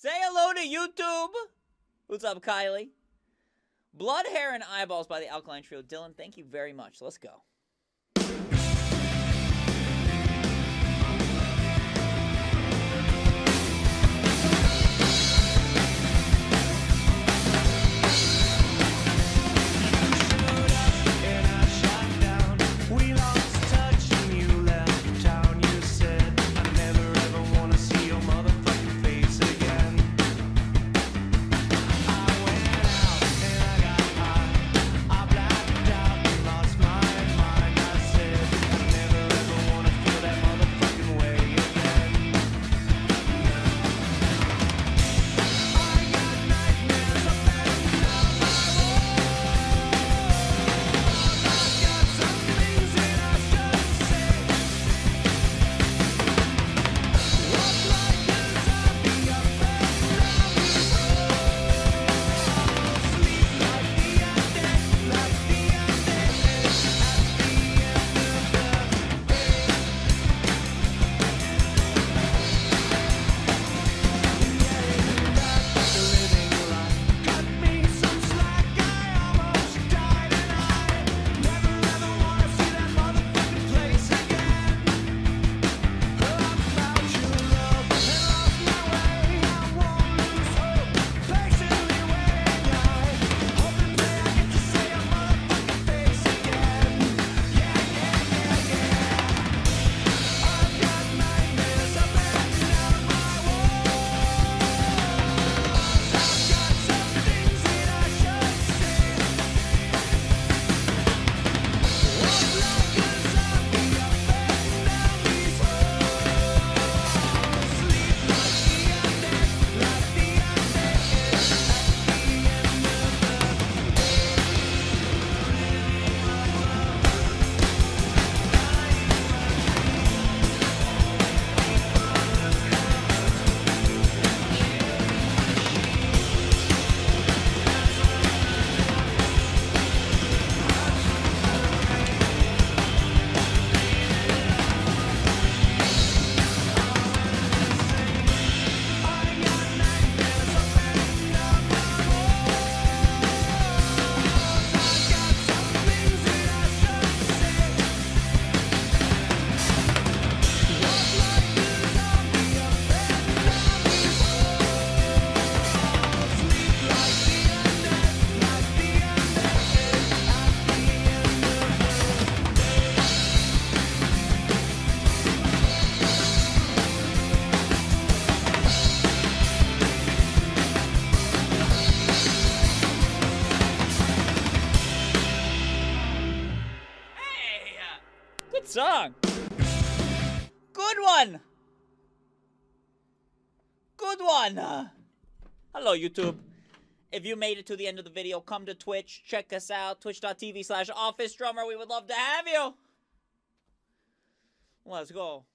Say hello to YouTube. What's up, Kylie? Blood, Hair, and Eyeballs by the Alkaline Trio. Dylan, thank you very much. Let's go. Good song. Good one. Good one. Hello, YouTube. If you made it to the end of the video, come to Twitch. Check us out. Twitch.tv/OfficeDrummer. We would love to have you. Let's go.